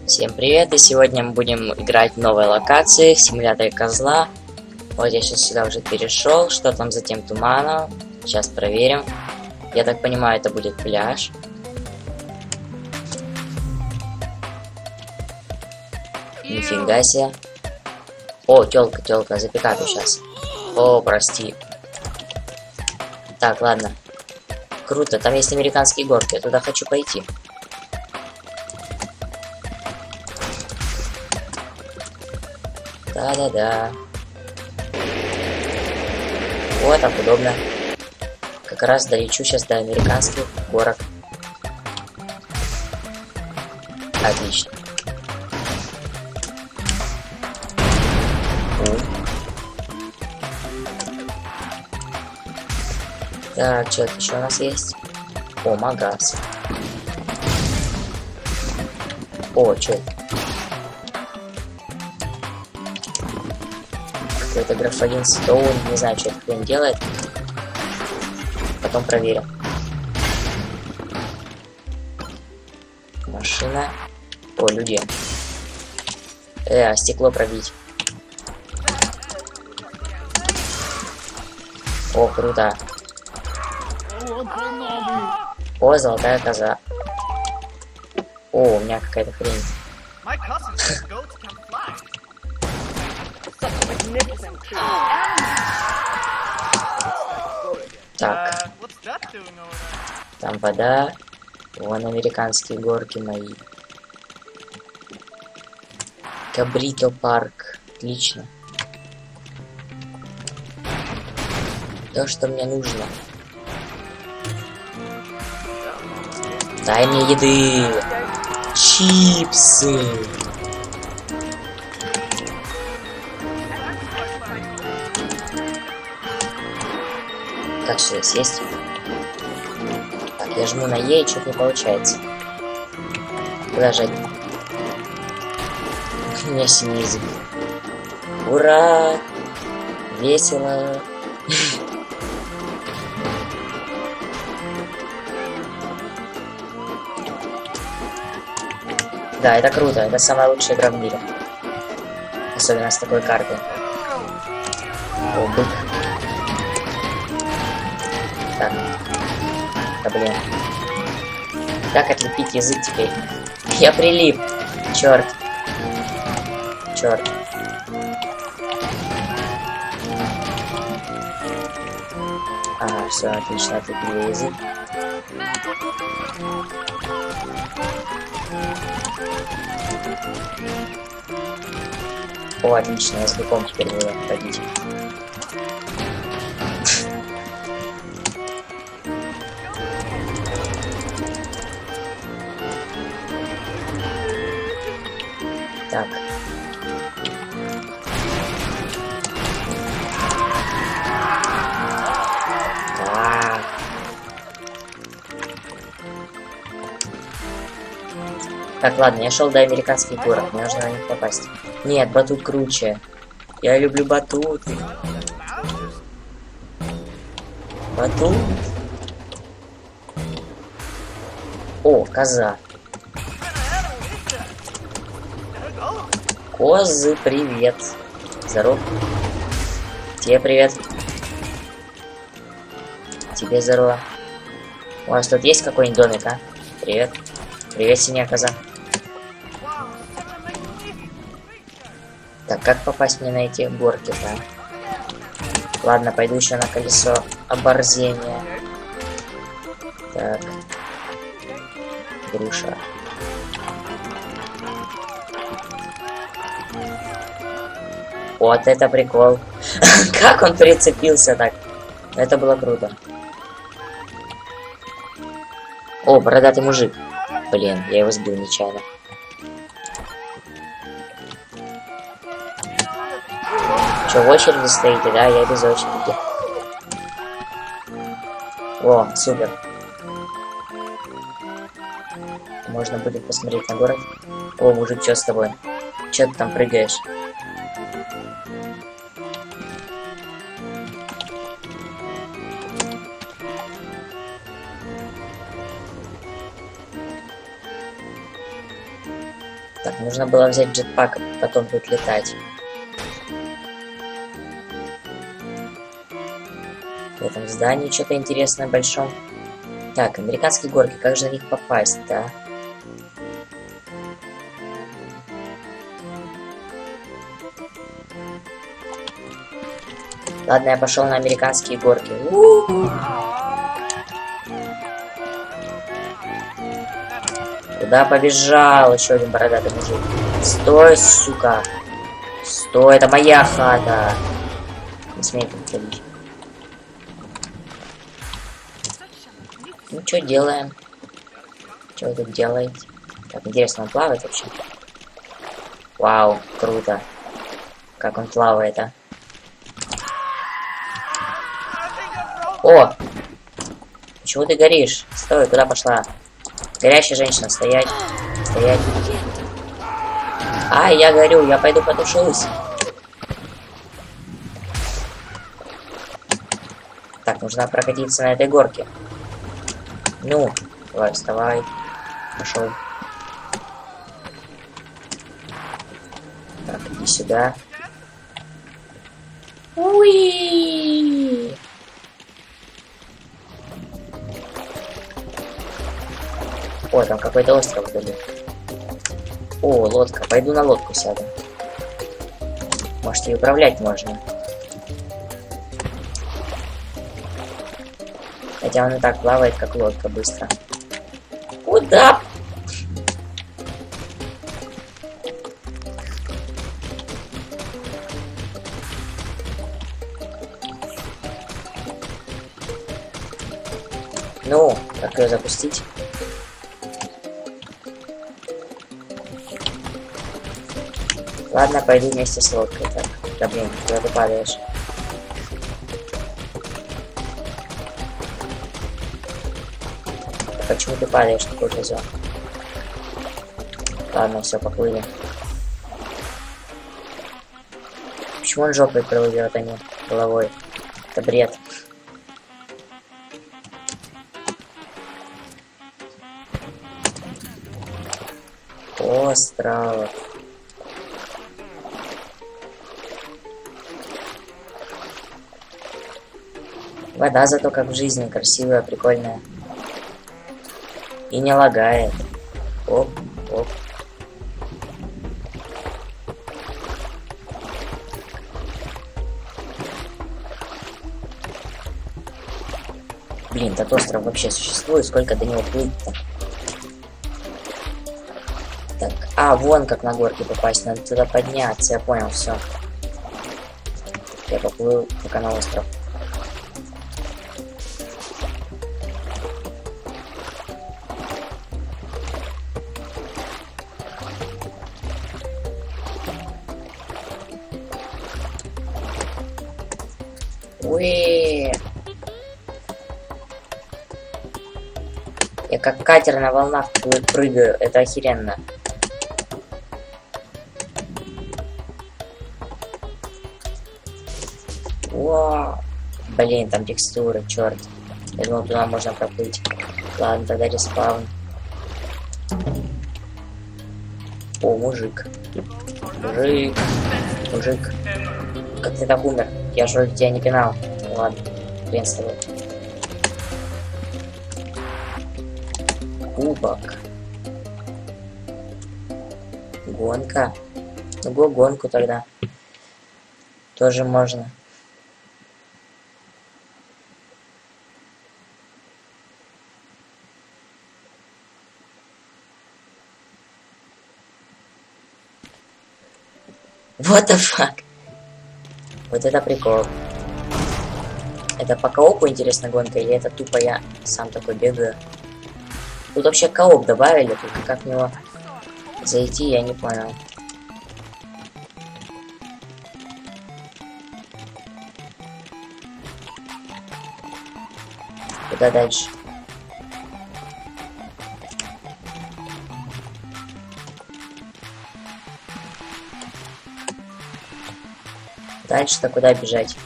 Всем привет, и сегодня мы будем играть в новой локации, в симуляторе козла. Вот я сейчас сюда уже перешел, что там за тем туманом, сейчас проверим. Я так понимаю, это будет пляж. Нифига себе. О, тёлка, запекату сейчас. О, прости. Так, ладно. Круто, там есть американские горки, я туда хочу пойти. Да-да-да. О, так удобно. Как раз долечу сейчас до американских горок. Отлично. Так, что еще у нас есть? О, магаз. О, что это? Какой-то графолин Стоун, не знаю, что это делает. Потом проверим. Машина. О, люди. А стекло пробить. О, круто. О, золотая коза. О, у меня какая-то хрень. Так. Там вода. Вон американские горки мои. Кабрито парк. Отлично. То, что мне нужно. Дай мне еды. Чипсы. Так, что здесь есть? Так, я жму на Е, и что-то не получается. Куда жать? У меня 7 язык. Ура! Весело! Да, это круто, это самая лучшая игра в мире. Особенно с такой картой. О, бык. Так. Да блин. Как отлепить язык теперь? Я прилип. Черт. Черт. Ага, все, отлично, отлепили язык. О, отлично, я с быком теперь буду ходить. Так. Так, ладно, я шел до американских горок, мне нужно на них попасть. Нет, батут круче. Я люблю батуты. Батут. О, коза. Козы, привет. Здоров. Тебе привет. Тебе здорово. У вас тут есть какой-нибудь домик, а? Привет. Привет, синяя коза. Так, как попасть мне на эти горки-то? Ладно, пойду еще на колесо оборзения. Так. Груша. Вот это прикол. Как он прицепился так? Это было круто. О, бородатый мужик. Блин, я его сбил нечаянно. Что, в очереди стоите, да? Я без очереди. О, супер. Можно будет посмотреть на город. О, мужик, что с тобой? Че ты там прыгаешь? Так, нужно было взять джетпак, потом тут летать. В этом здании что-то интересное большом. Так, американские горки, как же на них попасть, да? Ладно, я пошел на американские горки. Куда побежал? Еще один бородатый мужик. Стой, сука! Стой, это моя хата! Не смей тут ходить. Ну, что делаем? Что вы тут делаете? Так, интересно, он плавает вообще? Вау, круто. Как он плавает, а? О! Почему ты горишь? Стой, куда пошла? Горящая женщина, стоять. Стоять. А, я горю, я пойду потушусь. Так, нужно прокатиться на этой горке. Ну, давай, вставай. Пошел. Так, иди сюда. Уи! О, там какой-то остров вдали. О, лодка. Пойду на лодку сяду. Может, и управлять можно. Хотя он и так плавает, как лодка, быстро. Куда? Ну, как ее запустить? Ладно, пойду вместе с лодкой. Так, да блин, куда ты падаешь? Почему ты падаешь, такой козел? Ладно, все, поплыли. Почему он жопой плывет, а не головой? Это бред. Остров. Вода зато как в жизни, красивая, прикольная. И не лагает. Оп, оп. Блин, этот остров вообще существует, сколько до него плыть-то? Так, а, вон как на горке попасть, надо туда подняться, я понял, все. Я поплыл пока на остров. Уи! Я как катер на волнах прыгаю, это охеренно. Вау! Блин, там текстуры, черт. Я думал, туда можно проплыть. Ладно, тогда респаун. О, мужик. Мужик. Мужик. Как ты так умер? Я же вроде тебя не пинал. Ну, ладно, хрен с тобой. Кубок. Гонка. Ну, гонку тогда. Тоже можно. What the fuck? Вот это прикол. Это по коопу интересная гонка, или это тупо я сам такой бегаю? Тут вообще кооп добавили, только как в него зайти, я не понял. Куда дальше? Дальше-то куда бежать?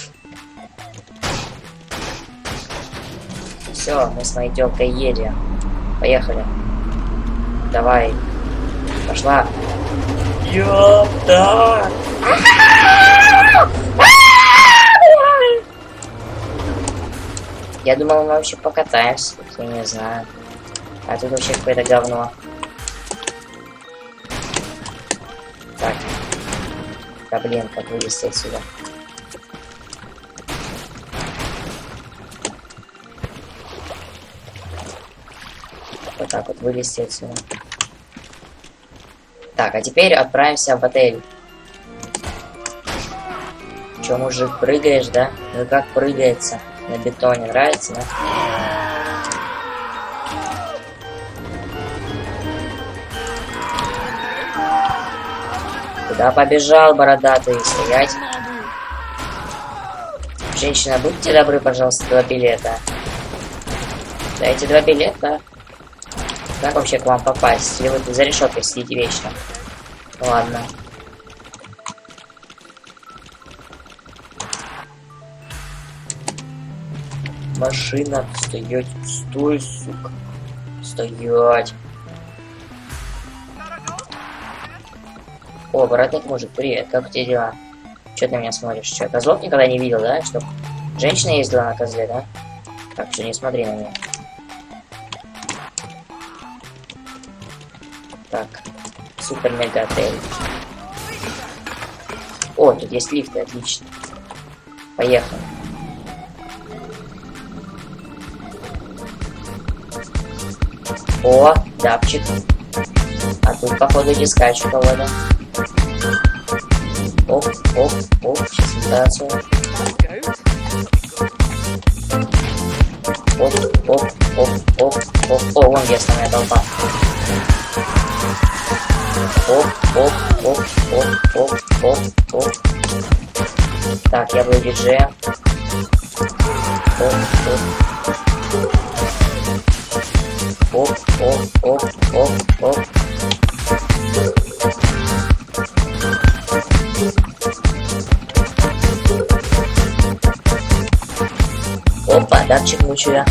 Все, мы с моей тёлкой едем. Поехали. Давай. Пошла. Ёпта! Я думал, мы вообще покатаемся. Я не знаю. А тут вообще какое-то говно. Так. Да блин, как вылезти отсюда? Вот так вот вылезти отсюда. Так, а теперь отправимся в отель. Чё, мужик, прыгаешь, да? Ну как прыгается на бетоне? Нравится, да? Куда побежал, бородатый? Стоять. Женщина, будьте добры, пожалуйста, 2 билета. Дайте 2 билета. Как вообще к вам попасть? Или вы тут за решеткой сидите вечно? Ладно. Машина, стоять, стой, сука. Стоять. О, воротник мужик, привет, как у тебя дела? Че ты на меня смотришь? Че, козлов никогда не видел, да? Чтоб женщина ездила на козле, да? Так, что не смотри на меня. Так, супер-мега-отель. О, тут есть лифты, отлично. Поехали. О, дапчик. А тут, походу, дискач у кого-то. Оп, оп, оп, сейчас ситуацию. Оп, оп, оп, оп, оп. О, вон где основная толпа. Оп, оп, оп, оп, оп, оп, оп. Так, я буду диджеем. Оп, оп. Оп, оп, оп, оп, оп. Опа, датчик мучу.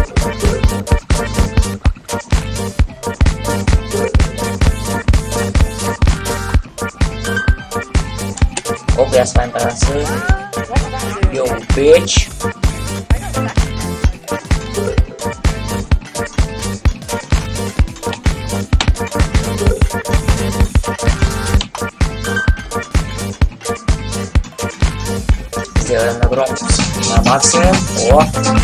Оп, я с вами танцую. Йоу, бич. Сделаем на громкость на максимум. О!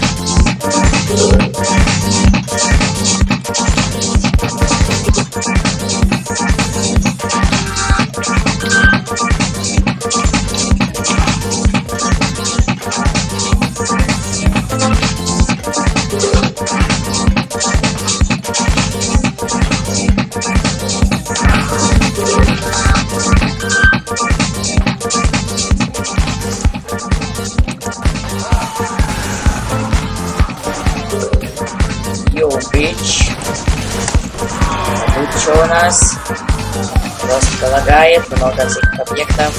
Бич. А тут что у нас? Просто лагает, много всяких объектов.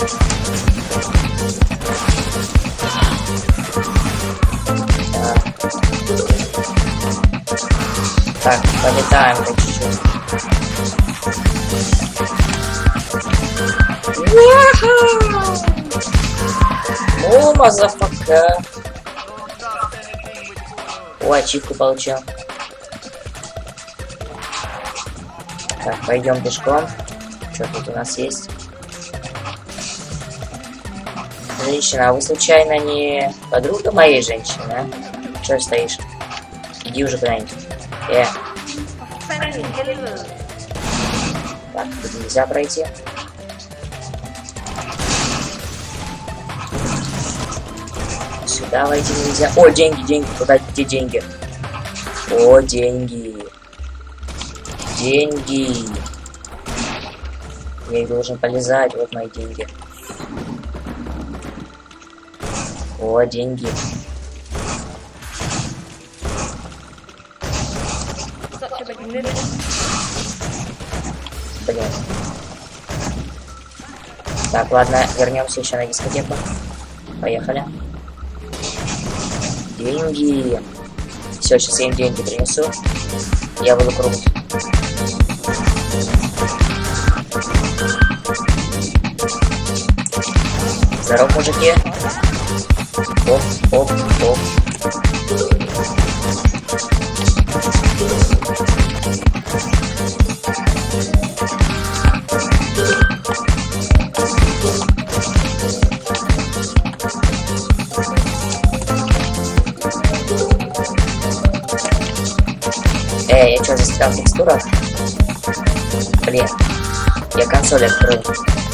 Так, полетаем по чуть-чуть. О, мазафака. О, ачивку получил. Так, пойдем пешком. Что тут у нас есть? Женщина, а вы случайно не подруга моей женщины, а? Чё стоишь? Иди уже куда-нибудь. Так, тут нельзя пройти. Сюда войти нельзя. О, деньги, деньги. Куда, где деньги? О, деньги. Деньги. Я их должен полезать. Вот мои деньги. О, деньги. Блин. Так, ладно, вернемся еще на дискотеку. Поехали. Деньги. Все, сейчас я им деньги принесу. Я буду крут. Здоров, мужики. Оп, оп, оп. Я что, застрял в текстурах? Блин, я консоль открыл.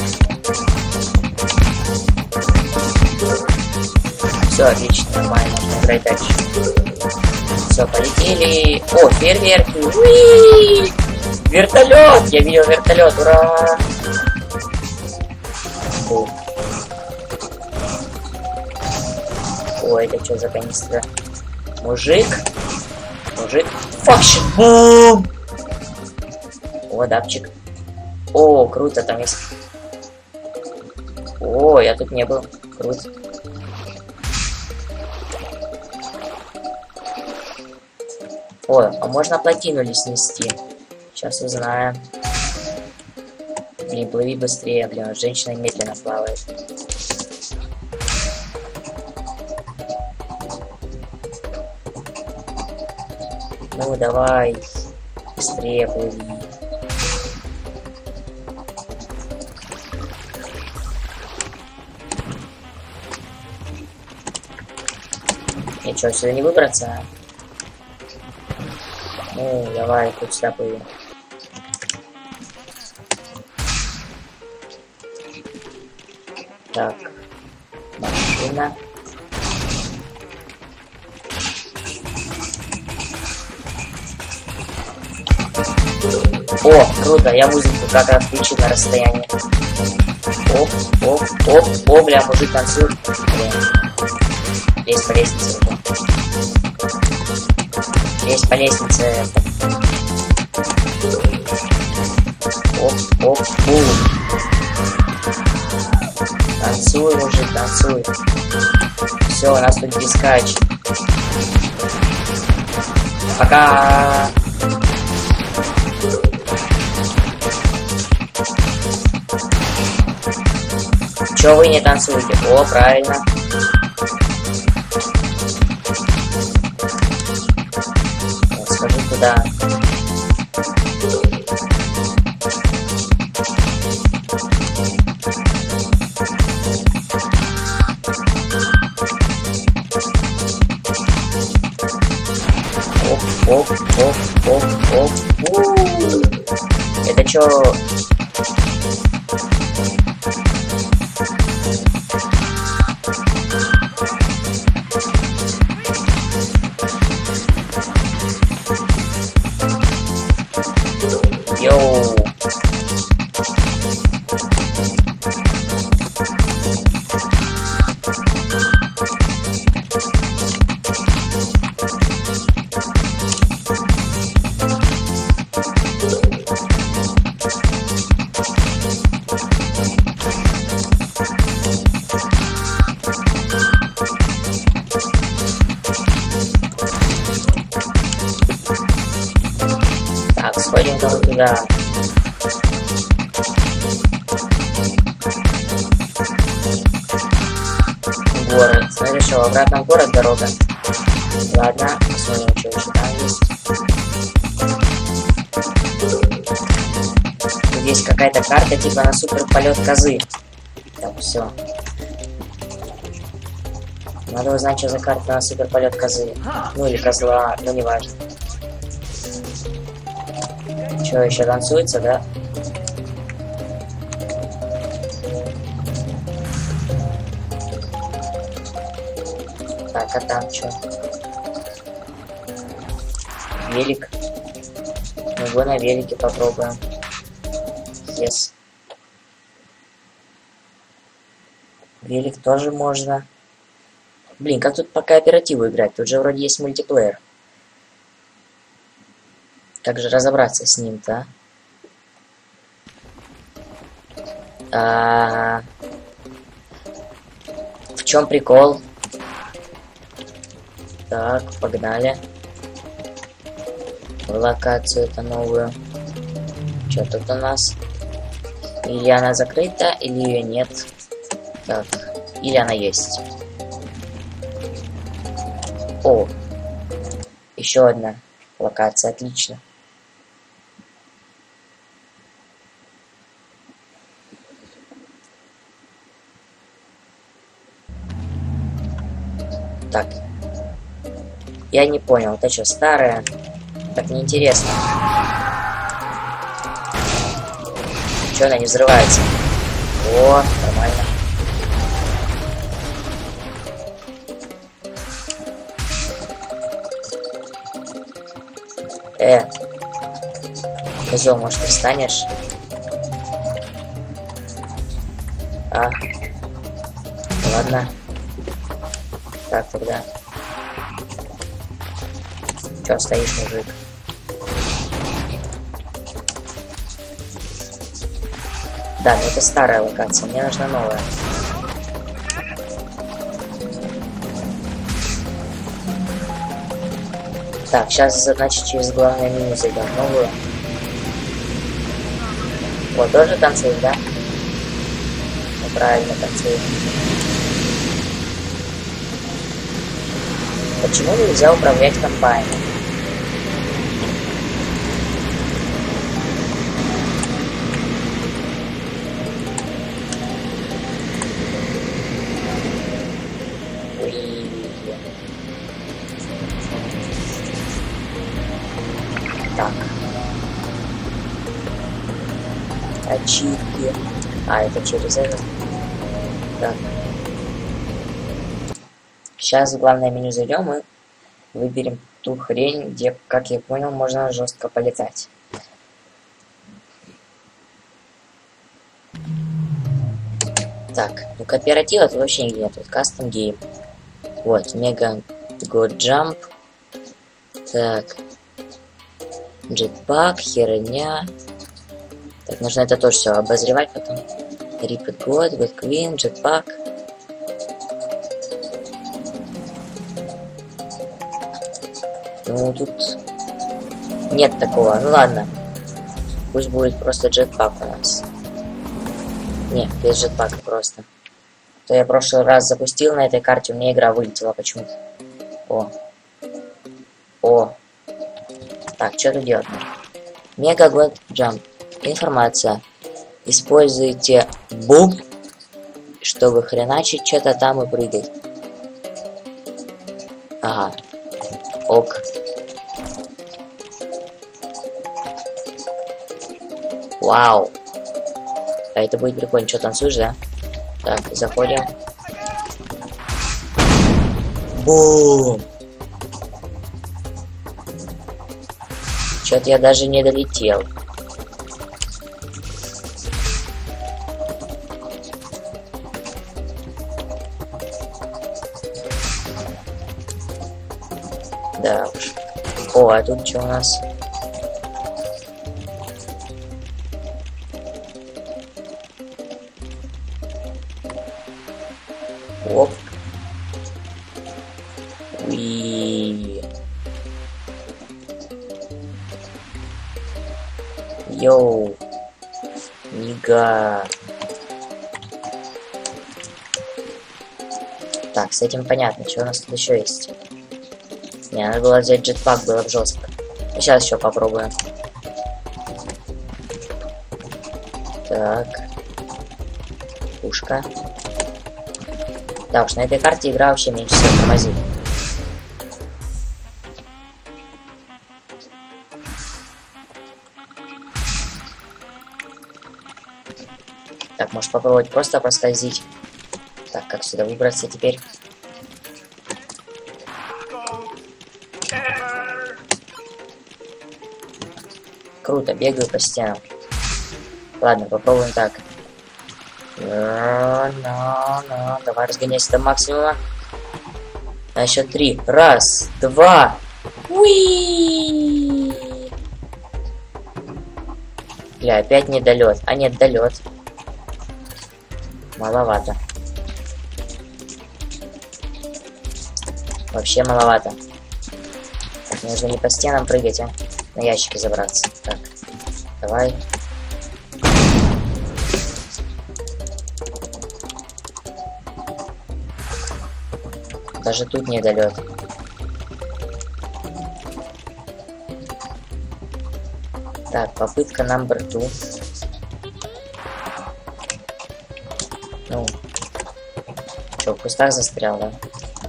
Все, отлично, нормально, можно играть дальше. Все, полетели. О, фейерверки. Уи! Вертолет! Я видел вертолет, ура! Фу. О, это что за канистра? Мужик. Факшн! Бум! О, дапчик. О, круто, там есть. О, я тут не был. Круто. О, а можно плотину ли снести? Сейчас узнаем. Блин, плыви быстрее, блин, женщина медленно плавает. Ну, давай. Быстрее плыви. И что, сюда не выбраться? Ну, давай, хоть сюда плыви. Так. Машина. О, круто, я музыку как раз включил на расстоянии. Оп, оп, оп, о, бля, мужик танцует. Блин. Есть по лестнице. Есть по лестнице. Оп, оп, бум. Танцуй, мужик, танцуй. Все, у нас тут дискач. Пока. Чё вы не танцуете? О, правильно. Вот, схожу туда. Оп, оп, оп, оп, оп. Это чё? Йоу. Так, сходим-ка вот туда. Город. Смотри, что, обратно в город дорога. Ладно, посмотрим, что еще там есть. Тут есть какая-то карта, типа на супер полет козы. Так, все. Надо узнать, что за карта на супер полет козы. Ну или козла, ну не важно. Что, еще танцуется, да? Так, а там что? Велик. Ну, его на велике попробуем. Yes. Велик тоже можно. Блин, как тут по кооперативу играть? Тут же вроде есть мультиплеер. Как же разобраться с ним-то, а? В чем прикол? Так, погнали. в локацию-то новую. Что тут у нас? Или она закрыта, или ее нет. Так, или она есть. О, еще одна локация, отлично. Так, я не понял, это что, старая? Так неинтересно. Че она не взрывается? О, нормально. Козел, может, ты встанешь? А, ладно. Так, тогда. Чё стоишь, мужик? Да, но это старая локация, мне нужна новая. Так, сейчас, значит, через главное меню зайдем в новую. Вот, тоже танцует, да? Ну, правильно, танцует. Почему нельзя управлять комбайном? Так. Ачивки. А, это через это. Так. Сейчас в главное меню зайдем и выберем ту хрень, где, как я понял, можно жестко полетать. Так, ну кооператива тут вообще нигде нет. Тут Custom Game. Вот, Mega Go Jump. Так. Jetpack, херня. Так, нужно это тоже все обозревать потом. Repeat God, God Queen, Jetpack. Ну, тут нет такого. Ну ладно. Пусть будет просто Jetpack у нас. Не, без Jetpack просто. То я в прошлый раз запустил на этой карте, у меня игра вылетела почему-то. О. О. Так, что тут делать? Mega God Jump. Информация. Используйте бум, чтобы хреначить что-то там и прыгать. Ага. Ок. Вау. А это будет прикольно. Что, танцуешь, да? Так, заходим. Бум. Что-то я даже не долетел. Да уж. О, а тут что у нас? Оп. Уи. Йоу. Нига. Так, с этим понятно. Что у нас тут еще есть? Не, надо было взять джетпак, было бы жестко. Сейчас еще попробуем. Так. Пушка. Да уж, на этой карте игра вообще меньше всего тормозит. Так, может попробовать просто проскользить. Так, как сюда выбраться теперь? Круто, бегаю по стенам. Ладно, попробуем так. Давай разгоняйся до максимума. На счет 3. Раз, два. Уи! Бля, опять недолет. А нет, долет. Маловато. Вообще маловато. Так, нужно не по стенам прыгать, а. на ящики забраться. Так, давай. Даже тут недолет. Так, попытка номер 2. Ну, что, в кустах застрял, да?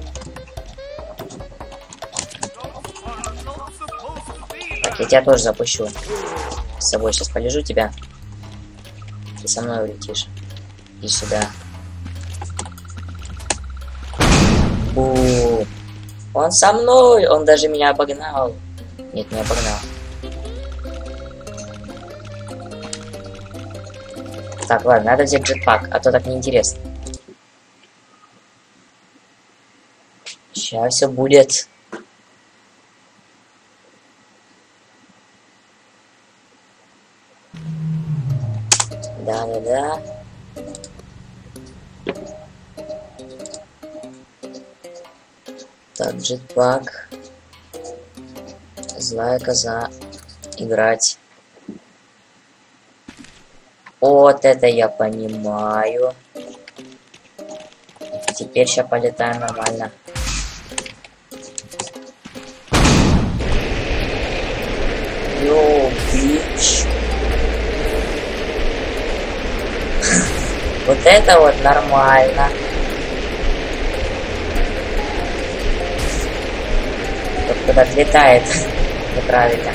Так, я тебя тоже запущу. С собой сейчас полежу тебя. Ты со мной улетишь. Иди сюда. Бу. Он со мной! Он даже меня обогнал. Нет, не обогнал. Так, ладно, надо взять джетпак, а то так неинтересно. Сейчас все будет. Да-да-да. Так, джетпак. Злая коза. Играть. Вот это я понимаю. Теперь сейчас полетаем нормально. Йоу, бич. Вот это вот нормально. Только когда отлетает неправильно.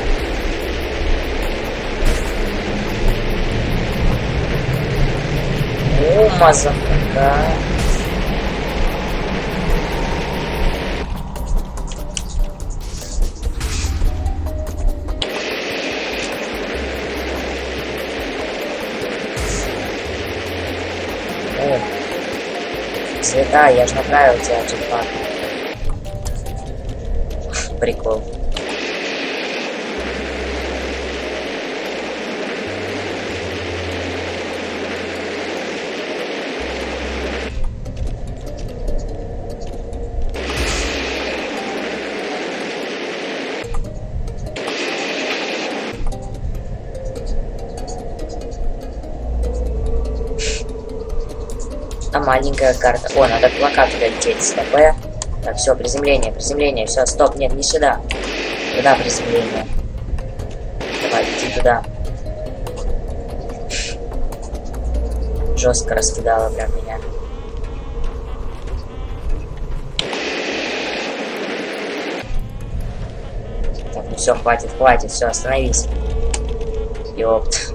О, мазафака. О, цвета, я же направил тебя джетпак. Прикол. А маленькая карта. О, надо к локатору лететь. СТП. Так, все, приземление, приземление. Все, стоп, нет, не сюда. Куда приземление? Давай, лети туда. Жестко раскидала прям меня. Так, ну все, хватит, хватит, все, остановись. Ёпт.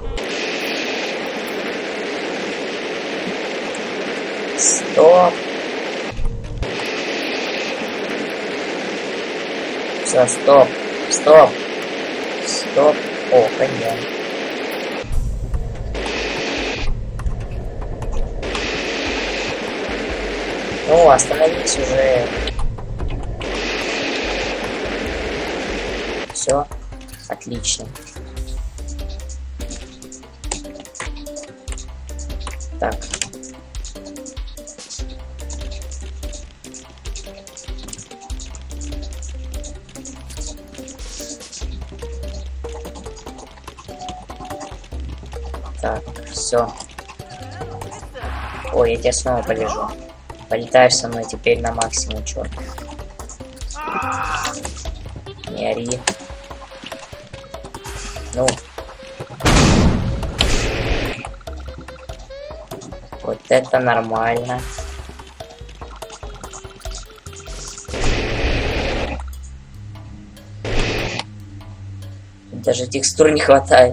Стоп. Все, стоп. Стоп. Стоп. О, понятно. Ну, остановись уже. Все. Отлично. Так. Так, все. Ой, я тебя снова полежу. Полетаешь со мной теперь на максимум, черт. Не ори. Ну. Вот это нормально. Даже текстур не хватает.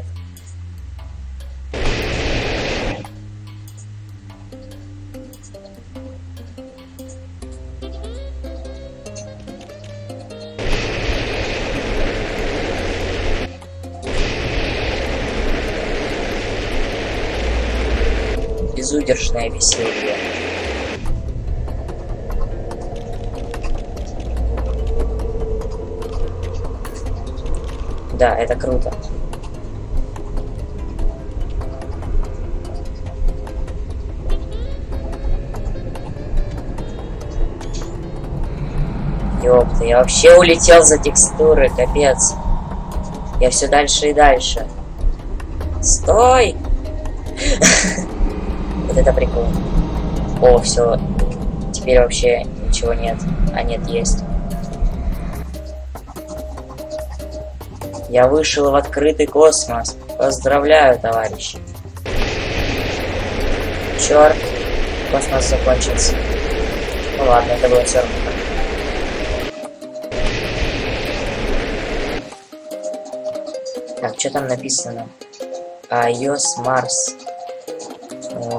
Безудержное веселье. Да, это круто. Ёпта, я вообще улетел за текстуры, капец. Я все дальше и дальше. Стой! Вот это прикол. О, все. Теперь вообще ничего нет. А нет, есть. Я вышел в открытый космос. Поздравляю, товарищи. Черт. Космос закончился. Ну ладно, это было все равно. Так, что там написано? iOS Mars. О.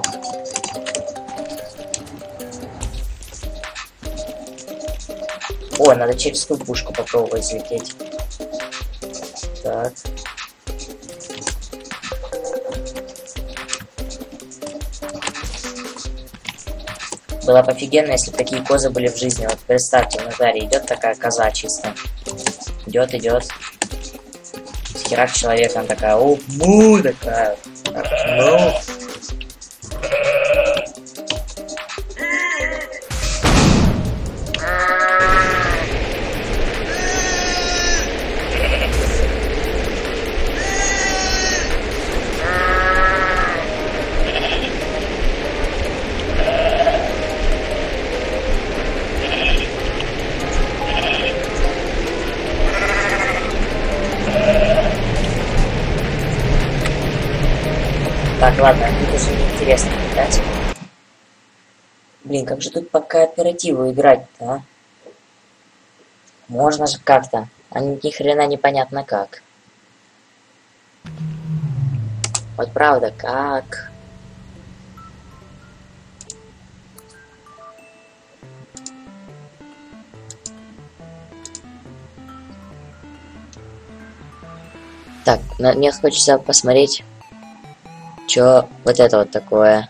О, надо через ту пушку попробовать взлететь. Так. Было бы офигенно, если бы такие козы были в жизни. Вот представьте, на заре идет такая коза чисто. Идет, идет. Херак человека, она такая, о, му, такая. Так, ну. Так, ладно, тут уже неинтересно летать. Блин, как же тут по кооперативу играть-то, а? Можно же как-то. А ни хрена непонятно как. Вот правда, как? Так, мне хочется посмотреть, что вот это вот такое.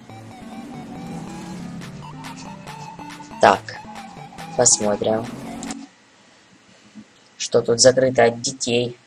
Так, посмотрим. Что тут закрыто от детей.